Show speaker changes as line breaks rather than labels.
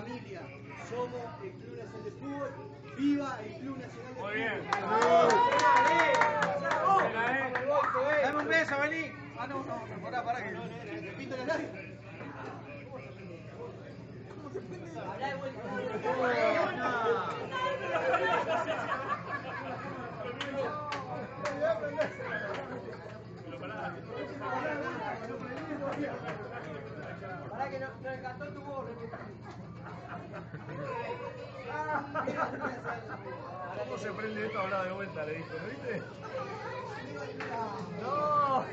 familia. Somos el Club Nacional de Fútbol. ¡Viva el Club Nacional de Fútbol!
Muy bien.
Dame un beso, vení. Ah, no, pará, que no, repito la live. ¿Cómo se prende? Habla de vuelta. Pará que nos encantó tu voz,
¿Cómo se prende esto? Habla de vuelta, le dijo, ¿no viste? ¡No!